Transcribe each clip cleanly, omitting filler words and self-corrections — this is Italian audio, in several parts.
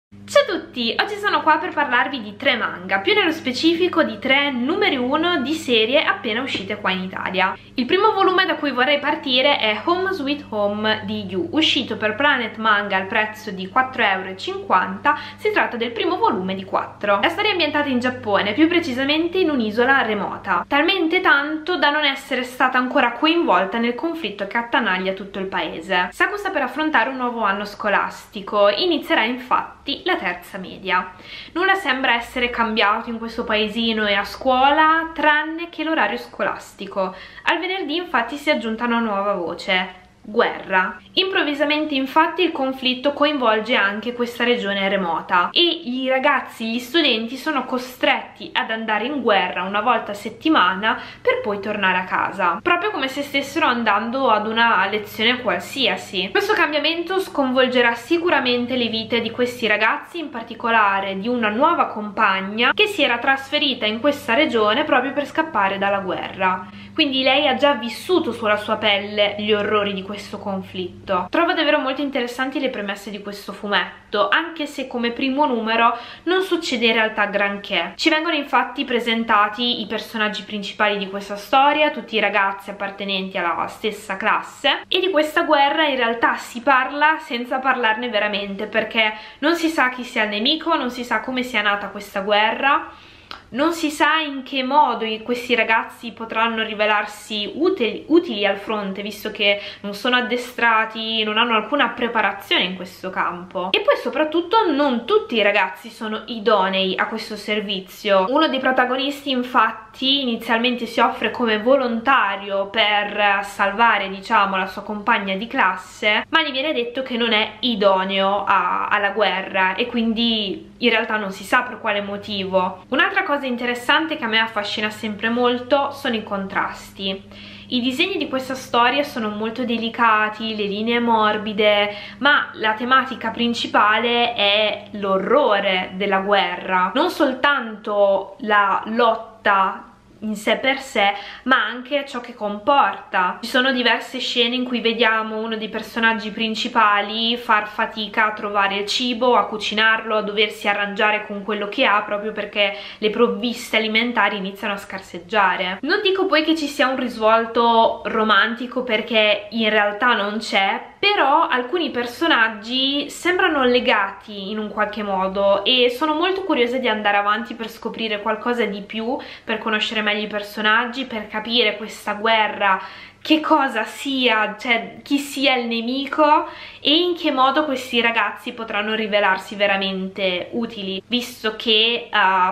Ciao a tutti, oggi sono qua per parlarvi di 3 manga, più nello specifico di 3 numeri 1 di serie appena uscite qua in Italia. Il primo volume da cui vorrei partire è Home Sweet Home di You, uscito per Planet Manga al prezzo di 4,50 €. Si tratta del primo volume di 4. La storia è ambientata in Giappone, più precisamente in un'isola remota, talmente tanto da non essere stata ancora coinvolta nel conflitto che attanaglia tutto il paese. Saku sta per affrontare un nuovo anno scolastico, inizierà infatti la terza media. Nulla sembra essere cambiato in questo paesino e a scuola, tranne che l'orario scolastico. Al venerdì infatti si è aggiunta una nuova voce: guerra. Improvvisamente infatti il conflitto coinvolge anche questa regione remota e i ragazzi, gli studenti sono costretti ad andare in guerra una volta a settimana per poi tornare a casa, proprio come se stessero andando ad una lezione qualsiasi. Questo cambiamento sconvolgerà sicuramente le vite di questi ragazzi, in particolare di una nuova compagna che si era trasferita in questa regione proprio per scappare dalla guerra. Quindi lei ha già vissuto sulla sua pelle gli orrori di questo conflitto. Trovo davvero molto interessanti le premesse di questo fumetto, anche se come primo numero non succede in realtà granché. Ci vengono infatti presentati i personaggi principali di questa storia, tutti i ragazzi appartenenti alla stessa classe, e di questa guerra in realtà si parla senza parlarne veramente, perché non si sa chi sia il nemico, non si sa come sia nata questa guerra, non si sa in che modo questi ragazzi potranno rivelarsi utili al fronte, visto che non sono addestrati, non hanno alcuna preparazione in questo campo. E poi soprattutto non tutti i ragazzi sono idonei a questo servizio. Uno dei protagonisti infatti inizialmente si offre come volontario per salvare, diciamo, la sua compagna di classe, ma gli viene detto che non è idoneo alla guerra e quindi in realtà non si sa per quale motivo. Un'altra cosa interessante che a me affascina sempre molto sono i contrasti. I disegni di questa storia sono molto delicati, le linee morbide, ma la tematica principale è l'orrore della guerra, non soltanto la lotta in sé per sé, ma anche ciò che comporta. Ci sono diverse scene in cui vediamo uno dei personaggi principali far fatica a trovare il cibo, a cucinarlo, a doversi arrangiare con quello che ha, proprio perché le provviste alimentari iniziano a scarseggiare. Non dico poi che ci sia un risvolto romantico, perché in realtà non c'è, però alcuni personaggi sembrano legati in un qualche modo e sono molto curiosa di andare avanti per scoprire qualcosa di più, per conoscere meglio i personaggi, per capire questa guerra, che cosa sia, cioè chi sia il nemico e in che modo questi ragazzi potranno rivelarsi veramente utili, visto che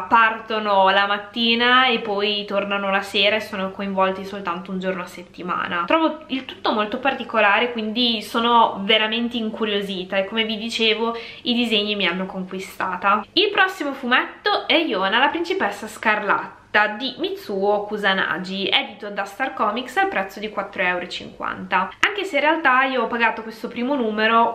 partono la mattina e poi tornano la sera e sono coinvolti soltanto un giorno a settimana. Trovo il tutto molto particolare, quindi sono veramente incuriosita e, come vi dicevo, i disegni mi hanno conquistata. Il prossimo fumetto è Yona, la principessa scarlatta di Mitsuo Kusanagi, edito da Star Comics al prezzo di 4,50 €. Anche se in realtà io ho pagato questo primo numero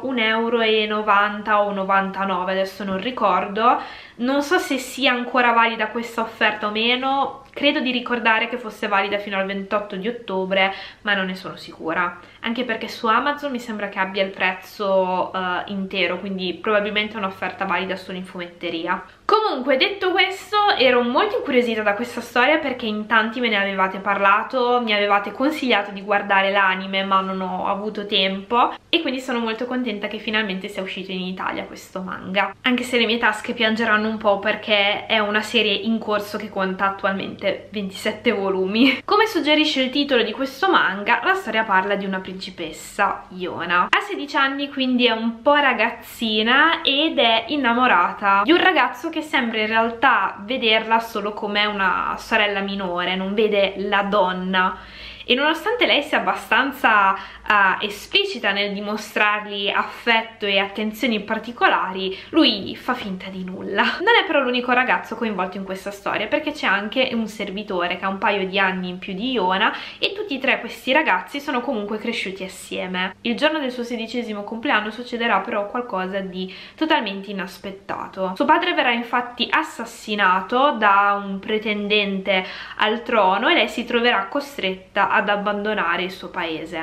1,90 € o 99, adesso non ricordo, non so se sia ancora valida questa offerta o meno. Credo di ricordare che fosse valida fino al 28 di ottobre, ma non ne sono sicura, anche perché su Amazon mi sembra che abbia il prezzo intero, quindi probabilmente è un'offerta valida solo in fumetteria. Comunque, detto questo, ero molto incuriosita da questa storia perché in tanti me ne avevate parlato, mi avevate consigliato di guardare l'anime, ma non ho avuto tempo, e quindi sono molto contenta che finalmente sia uscito in Italia questo manga, anche se le mie tasche piangeranno un po' perché è una serie in corso che conta attualmente 27 volumi. Come suggerisce il titolo di questo manga, la storia parla di una principessa, Yona. Ha 16 anni, quindi è un po' ragazzina ed è innamorata di un ragazzo che sembra in realtà vederla solo come una sorella minore, non vede la donna. E nonostante lei sia abbastanza esplicita nel dimostrargli affetto e attenzioni particolari, lui fa finta di nulla. Non è però l'unico ragazzo coinvolto in questa storia, perché c'è anche un servitore che ha un paio di anni in più di Yona e tutti e tre questi ragazzi sono comunque cresciuti assieme. Il giorno del suo 16° compleanno succederà però qualcosa di totalmente inaspettato. Suo padre verrà infatti assassinato da un pretendente al trono e lei si troverà costretta ad abbandonare il suo paese. Questo primo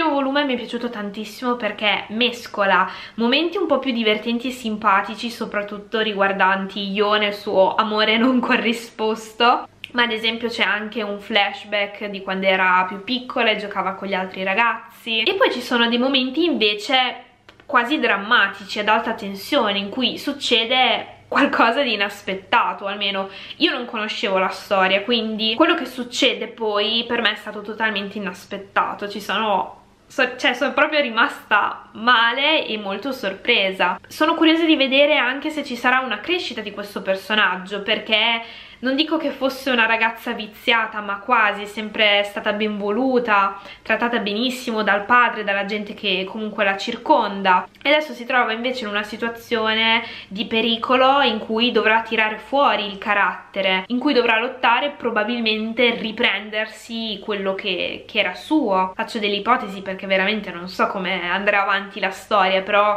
primo volume mi è piaciuto tantissimo perché mescola momenti un po' più divertenti e simpatici, soprattutto riguardanti Yon e il suo amore non corrisposto, ma ad esempio c'è anche un flashback di quando era più piccola e giocava con gli altri ragazzi, e poi ci sono dei momenti invece quasi drammatici, ad alta tensione, in cui succede qualcosa di inaspettato. Almeno io non conoscevo la storia, quindi quello che succede poi per me è stato totalmente inaspettato. Sono proprio rimasta male e molto sorpresa. Sono curiosa di vedere anche se ci sarà una crescita di questo personaggio, perché non dico che fosse una ragazza viziata, ma quasi, sempre stata ben voluta, trattata benissimo dal padre, dalla gente che comunque la circonda, e adesso si trova invece in una situazione di pericolo in cui dovrà tirare fuori il carattere, in cui dovrà lottare e probabilmente riprendersi quello che era suo. Faccio delle ipotesi perché veramente non so come andrà avanti la storia, però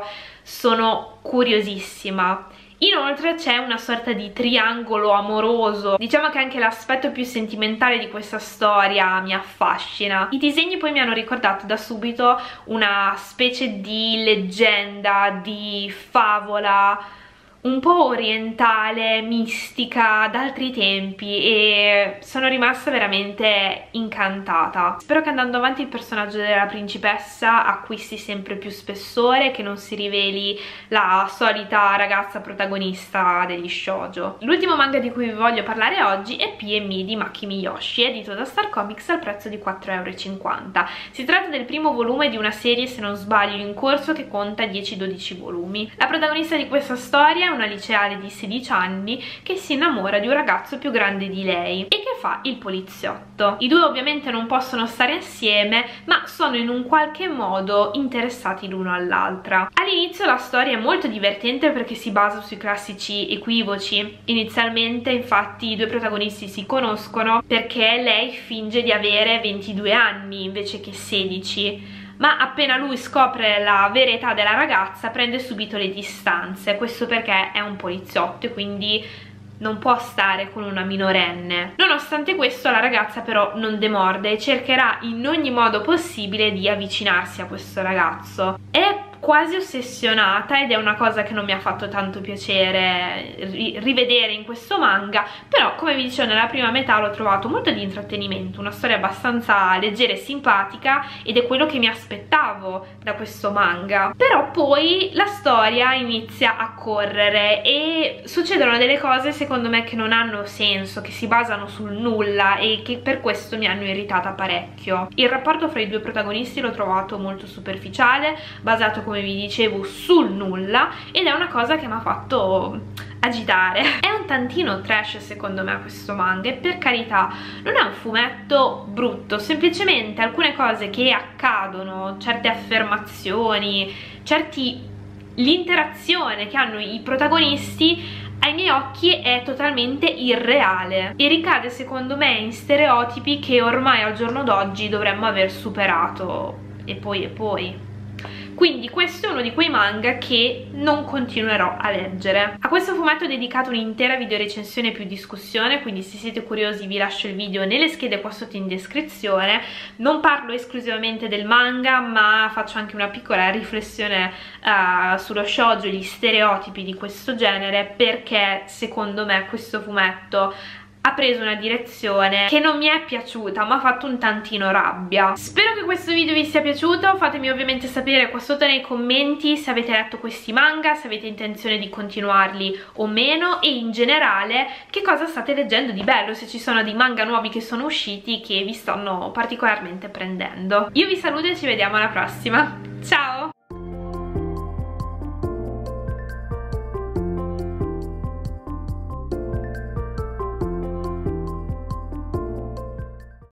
sono curiosissima. Inoltre c'è una sorta di triangolo amoroso. Diciamo che anche l'aspetto più sentimentale di questa storia mi affascina. I disegni poi mi hanno ricordato da subito una specie di leggenda, di favola un po' orientale, mistica, d'altri tempi, e sono rimasta veramente incantata. Spero che andando avanti il personaggio della principessa acquisti sempre più spessore, che non si riveli la solita ragazza protagonista degli shoujo. L'ultimo manga di cui vi voglio parlare oggi è P&Me di Maki Miyoshi, edito da Star Comics al prezzo di 4,50 €. Si tratta del primo volume di una serie, se non sbaglio, in corso che conta 10-12 volumi. La protagonista di questa storia è una liceale di 16 anni che si innamora di un ragazzo più grande di lei e che fa il poliziotto. I due ovviamente non possono stare insieme, ma sono in un qualche modo interessati l'uno all'altra. All'inizio la storia è molto divertente perché si basa sui classici equivoci. Inizialmente infatti i due protagonisti si conoscono perché lei finge di avere 22 anni invece che 16, ma appena lui scopre la vera età della ragazza prende subito le distanze. Questo perché è un poliziotto e quindi non può stare con una minorenne. Nonostante questo la ragazza però non demorde e cercherà in ogni modo possibile di avvicinarsi a questo ragazzo. È quasi ossessionata ed è una cosa che non mi ha fatto tanto piacere rivedere in questo manga, però come vi dicevo nella prima metà l'ho trovato molto di intrattenimento, una storia abbastanza leggera e simpatica, ed è quello che mi aspettavo da questo manga. Però poi la storia inizia a correre e succedono delle cose secondo me che non hanno senso, che si basano sul nulla e che per questo mi hanno irritata parecchio. Il rapporto fra i due protagonisti l'ho trovato molto superficiale, basato come vi dicevo sul nulla, ed è una cosa che mi ha fatto agitare. È un tantino trash secondo me questo manga, e per carità non è un fumetto brutto, semplicemente alcune cose che accadono, certe affermazioni, l'interazione che hanno i protagonisti ai miei occhi è totalmente irreale e ricade secondo me in stereotipi che ormai al giorno d'oggi dovremmo aver superato, e poi. Quindi questo è uno di quei manga che non continuerò a leggere. A questo fumetto ho dedicato un'intera video recensione più discussione, quindi se siete curiosi vi lascio il video nelle schede qua sotto in descrizione. Non parlo esclusivamente del manga, ma faccio anche una piccola riflessione sullo shoujo e gli stereotipi di questo genere, perché secondo me questo fumetto ha preso una direzione che non mi è piaciuta, mi ha fatto un tantino rabbia. Spero che questo video vi sia piaciuto, fatemi ovviamente sapere qua sotto nei commenti se avete letto questi manga, se avete intenzione di continuarli o meno, e in generale che cosa state leggendo di bello, se ci sono dei manga nuovi che sono usciti che vi stanno particolarmente prendendo. Io vi saluto e ci vediamo alla prossima, ciao!